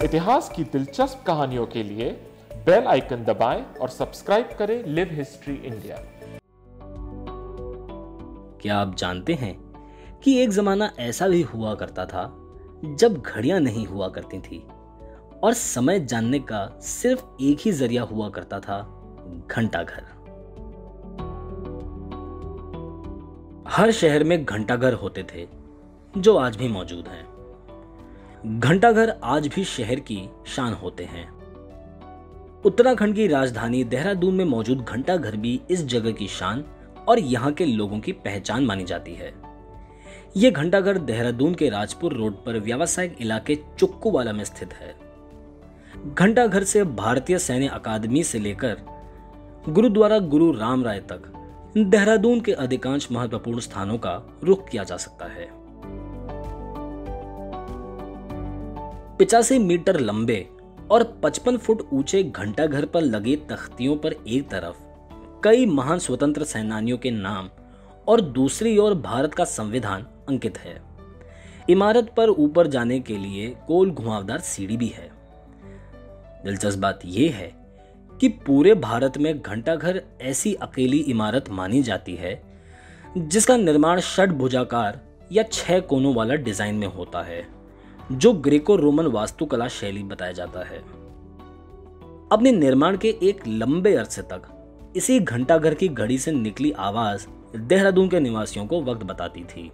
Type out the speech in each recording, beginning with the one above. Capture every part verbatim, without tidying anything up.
इतिहास की दिलचस्प कहानियों के लिए बेल आइकन दबाएं और सब्सक्राइब करें लिव हिस्ट्री इंडिया। क्या आप जानते हैं कि एक जमाना ऐसा भी हुआ करता था जब घड़ियां नहीं हुआ करती थी और समय जानने का सिर्फ एक ही जरिया हुआ करता था, घंटाघर। हर शहर में घंटाघर होते थे जो आज भी मौजूद हैं। घंटाघर आज भी शहर की शान होते हैं। उत्तराखंड की राजधानी देहरादून में मौजूद घंटाघर भी इस जगह की शान और यहाँ के लोगों की पहचान मानी जाती है। ये घंटाघर देहरादून के राजपुर रोड पर व्यावसायिक इलाके चुक्कूवाला में स्थित है। घंटाघर से भारतीय सैन्य अकादमी से लेकर गुरुद्वारा गुरु राम राय तक देहरादून के अधिकांश महत्वपूर्ण स्थानों का रुख किया जा सकता है। पिचासी मीटर लंबे और पचपन फुट ऊंचे घंटाघर पर लगे तख्तियों पर एक तरफ कई महान स्वतंत्र सेनानियों के नाम और दूसरी ओर भारत का संविधान अंकित है। इमारत पर ऊपर जाने के लिए गोल घुमावदार सीढ़ी भी है। दिलचस्प बात यह है कि पूरे भारत में घंटाघर ऐसी अकेली इमारत मानी जाती है जिसका निर्माण षटभुजाकार या छह कोनों वाला डिजाइन में होता है, जो ग्रीको रोमन वास्तुकला शैली बताया जाता है। अपने निर्माण के एक लंबे अरसे तक इसी घंटाघर की घड़ी से निकली आवाज देहरादून के निवासियों को वक्त बताती थी।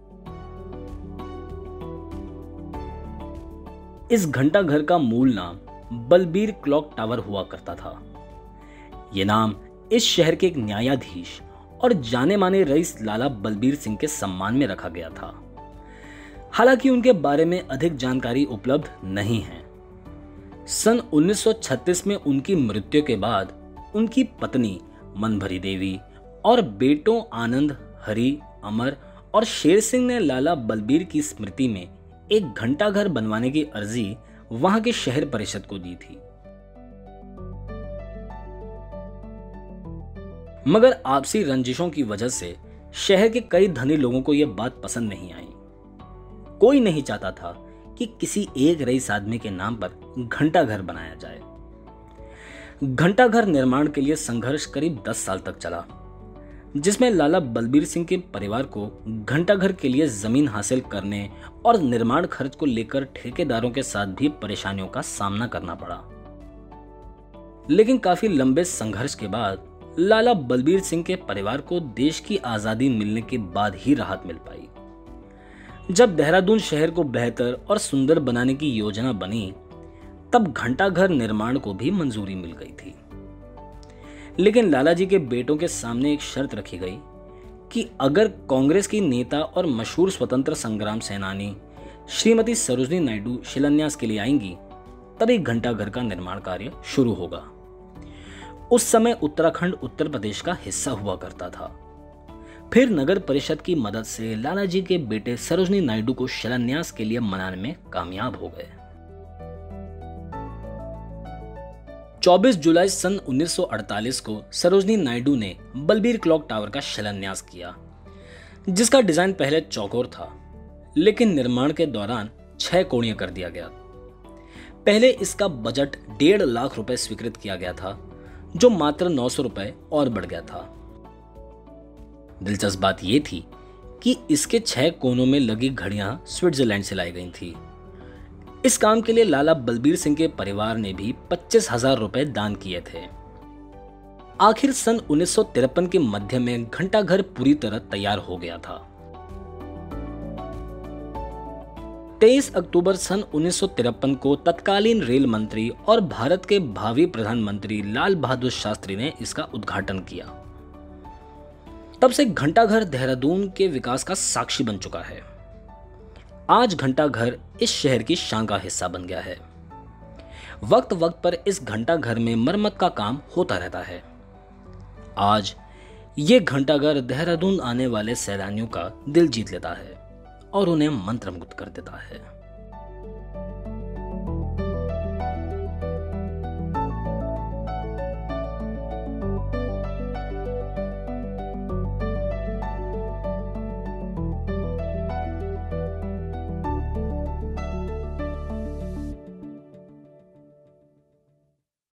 इस घंटाघर का मूल नाम बलबीर क्लॉक टावर हुआ करता था। यह नाम इस शहर के एक न्यायाधीश और जाने माने रईस लाला बलबीर सिंह के सम्मान में रखा गया था। हालांकि उनके बारे में अधिक जानकारी उपलब्ध नहीं है। सन उन्नीस सौ छत्तीस में उनकी मृत्यु के बाद उनकी पत्नी मनभरी देवी और बेटों आनंद, हरि, अमर और शेर सिंह ने लाला बलबीर की स्मृति में एक घंटाघर बनवाने की अर्जी वहां के शहर परिषद को दी थी। मगर आपसी रंजिशों की वजह से शहर के कई धनी लोगों को यह बात पसंद नहीं आई। कोई नहीं चाहता था कि किसी एक रईस आदमी के नाम पर घंटाघर बनाया जाए। घंटाघर निर्माण के लिए संघर्ष करीब दस साल तक चला, जिसमें लाला बलबीर सिंह के परिवार को घंटाघर के लिए जमीन हासिल करने और निर्माण खर्च को लेकर ठेकेदारों के साथ भी परेशानियों का सामना करना पड़ा। लेकिन काफी लंबे संघर्ष के बाद लाला बलबीर सिंह के परिवार को देश की आजादी मिलने के बाद ही राहत मिल पाई। जब देहरादून शहर को बेहतर और सुंदर बनाने की योजना बनी, तब घंटाघर निर्माण को भी मंजूरी मिल गई थी। लेकिन लालाजी के बेटों के सामने एक शर्त रखी गई कि अगर कांग्रेस की नेता और मशहूर स्वतंत्र संग्राम सेनानी श्रीमती सरोजनी नायडू शिलान्यास के लिए आएंगी, तभी घंटाघर का निर्माण कार्य शुरू होगा। उस समय उत्तराखंड उत्तर प्रदेश का हिस्सा हुआ करता था। फिर नगर परिषद की मदद से लालाजी के बेटे सरोजनी नायडू को शिलान्यास के लिए मनाने में कामयाब हो गए। चौबीस जुलाई सन उन्नीस सौ अड़तालीस को सरोजनी नायडू ने बलबीर क्लॉक टावर का शिलान्यास किया, जिसका डिजाइन पहले चौकोर था, लेकिन निर्माण के दौरान छह कोणीय कर दिया गया। पहले इसका बजट डेढ़ लाख रुपए स्वीकृत किया गया था, जो मात्र नौ सौ रुपए और बढ़ गया था। दिलचस्प बात यह थी कि इसके छह कोनों में लगी घड़ियां स्विट्जरलैंड से लाई गई थी। इस काम के लिए लाला बलबीर सिंह के परिवार ने भी पच्चीस हजार रुपए दान किए थे। आखिर सन उन्नीस सौ तिरपन के मध्य में घंटाघर पूरी तरह तैयार हो गया था। तेईस अक्टूबर सन उन्नीस सौ तिरपन को तत्कालीन रेल मंत्री और भारत के भावी प्रधानमंत्री लाल बहादुर शास्त्री ने इसका उद्घाटन किया। तब से घंटाघर देहरादून के विकास का साक्षी बन चुका है। आज घंटाघर इस शहर की शान का हिस्सा बन गया है। वक्त वक्त पर इस घंटाघर में मरम्मत का काम होता रहता है। आज ये घंटाघर देहरादून आने वाले सैलानियों का दिल जीत लेता है और उन्हें मंत्रमुग्ध कर देता है।